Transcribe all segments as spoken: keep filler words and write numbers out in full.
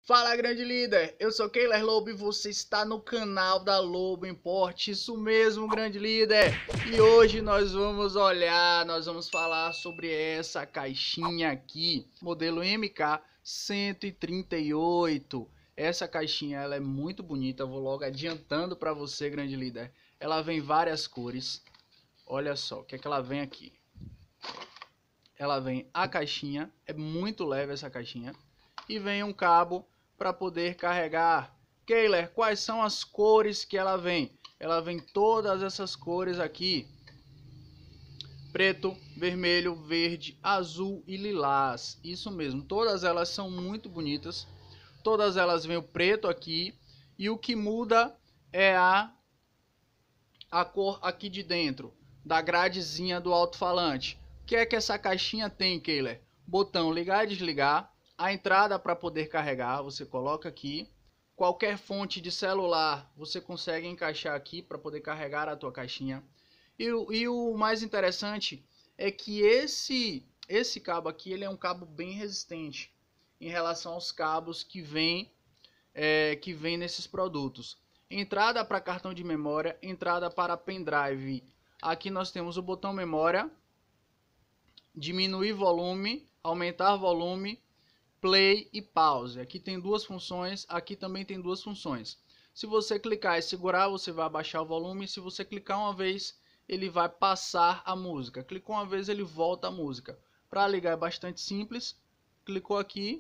Fala, grande líder, eu sou Keiler Lobo e você está no canal da Lobo Import, isso mesmo, grande líder. E hoje nós vamos olhar, nós vamos falar sobre essa caixinha aqui, modelo M K cento e trinta e oito. Essa caixinha ela é muito bonita, eu vou logo adiantando para você, grande líder. Ela vem várias cores, olha só o que é que ela vem aqui. Ela vem a caixinha, é muito leve essa caixinha, e vem um cabo para poder carregar. Keiler, quais são as cores que ela vem? Ela vem todas essas cores aqui: preto, vermelho, verde, azul e lilás. Isso mesmo, todas elas são muito bonitas. Todas elas vêm o preto aqui, e o que muda é a a cor aqui de dentro da gradezinha do alto-falante. O que é que essa caixinha tem, Keiler? Botão ligar e desligar, a entrada para poder carregar, você coloca aqui. Qualquer fonte de celular você consegue encaixar aqui para poder carregar a tua caixinha. E, e o mais interessante é que esse, esse cabo aqui ele é um cabo bem resistente em relação aos cabos que vem, é, que vem nesses produtos. Entrada para cartão de memória, entrada para pendrive. Aqui nós temos o botão memória, diminuir volume, aumentar volume, play e pause. Aqui tem duas funções, aqui também tem duas funções. Se você clicar e segurar, você vai abaixar o volume. Se você clicar uma vez, ele vai passar a música. Clicou uma vez, ele volta a música. Para ligar é bastante simples. Clicou aqui.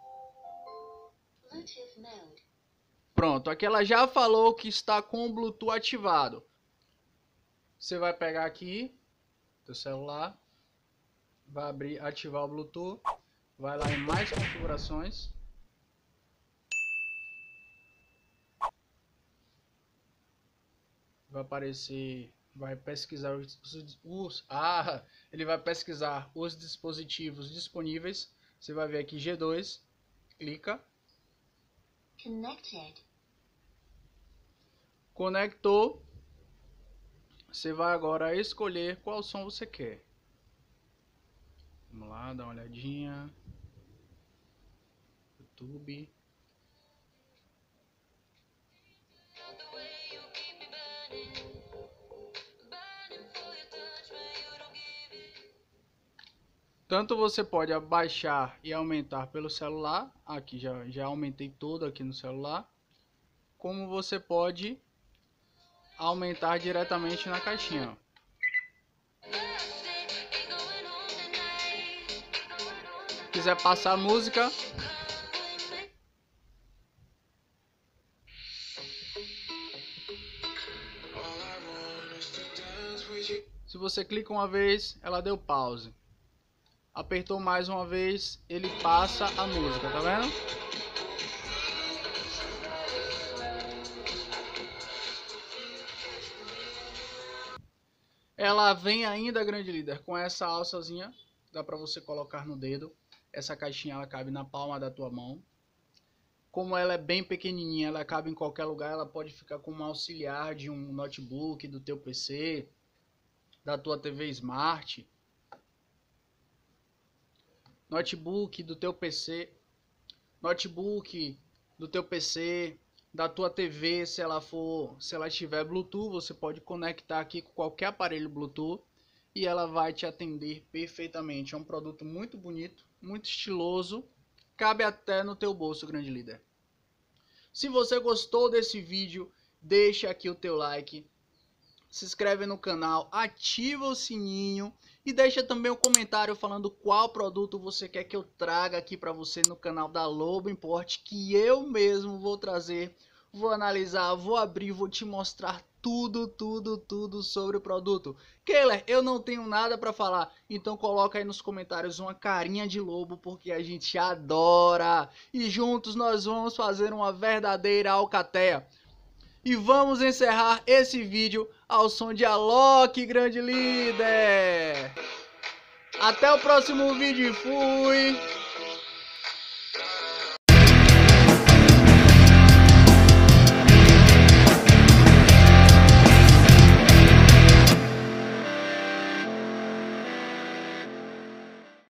Pronto, aqui ela já falou que está com o Bluetooth ativado. Você vai pegar aqui teu celular, vai abrir, ativar o Bluetooth. Vai lá em mais configurações. Vai aparecer, vai pesquisar os, os ah, ele vai pesquisar os dispositivos disponíveis. Você vai ver aqui G dois, clica. Connected. Conectou. Você vai agora escolher qual som você quer. Vamos lá, dá uma olhadinha. YouTube. Tanto você pode abaixar e aumentar pelo celular. Aqui já, já aumentei todo aqui no celular. Como você pode aumentar diretamente na caixinha. Quiser passar a música, se você clica uma vez, ela deu pause. Apertou mais uma vez, ele passa a música, tá vendo? Ela vem ainda, grande líder, com essa alçazinha, dá para você colocar no dedo. Essa caixinha ela cabe na palma da tua mão. Como ela é bem pequenininha, ela cabe em qualquer lugar. Ela pode ficar como auxiliar de um notebook, do teu P C, da tua T V Smart. Notebook do teu P C, notebook do teu P C, da tua T V, se ela for, se ela tiver Bluetooth, você pode conectar aqui com qualquer aparelho Bluetooth e ela vai te atender perfeitamente. É um produto muito bonito, muito estiloso, cabe até no teu bolso, grande líder. Se você gostou desse vídeo, deixa aqui o teu like, se inscreve no canal, ativa o sininho e deixa também um comentário falando qual produto você quer que eu traga aqui para você no canal da Lobo Import, que eu mesmo vou trazer, vou analisar, vou abrir, vou te mostrar tudo, tudo, tudo sobre o produto. Keiler, eu não tenho nada para falar, então coloca aí nos comentários uma carinha de lobo, porque a gente adora. E juntos nós vamos fazer uma verdadeira alcateia. E vamos encerrar esse vídeo ao som de Alok, grande líder. Até o próximo vídeo e fui!